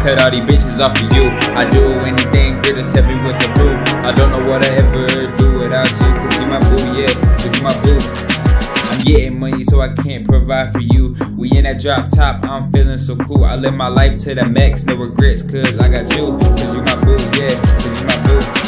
cut all these bitches off of you. I do anything, girl, just tell me what to do. I don't know what I ever do without you, cause you my boo, yeah, cause you my boo. I'm getting money so I can't provide for you. We in that drop top, I'm feeling so cool. I live my life to the max, no regrets, cause I got you. Cause you my boo, yeah, cause you my boo.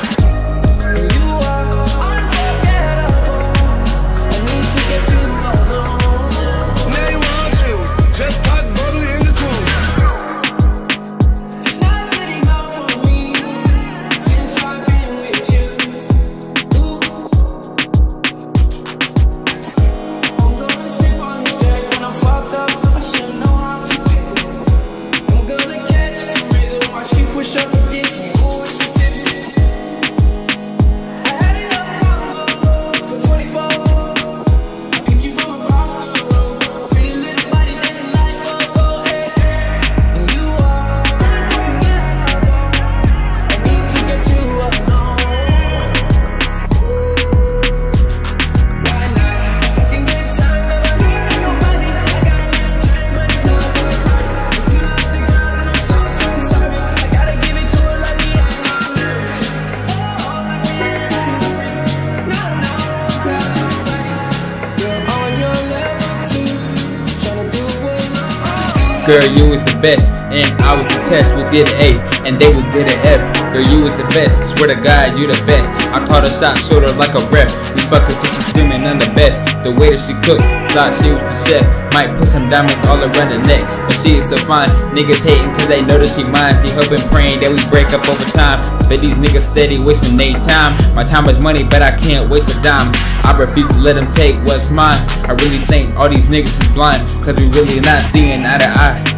Girl, you was the best, and I was the test. We did an A, and they would get an F. Girl, you was the best, swear to God, you the best. I caught a shot, showed her like a ref. We fucked her till she screaming, I'm the best. The way that she cooked, thought she was the chef. Might put some diamonds all around the neck, but she is so fine. Niggas hating cause they know that she mine. They hoping, praying that we break up over time. But these niggas steady wasting their time. My time is money, but I can't waste a dime. I refuse to let them take what's mine. I really think all these niggas is blind, cause we really not seeing eye to eye.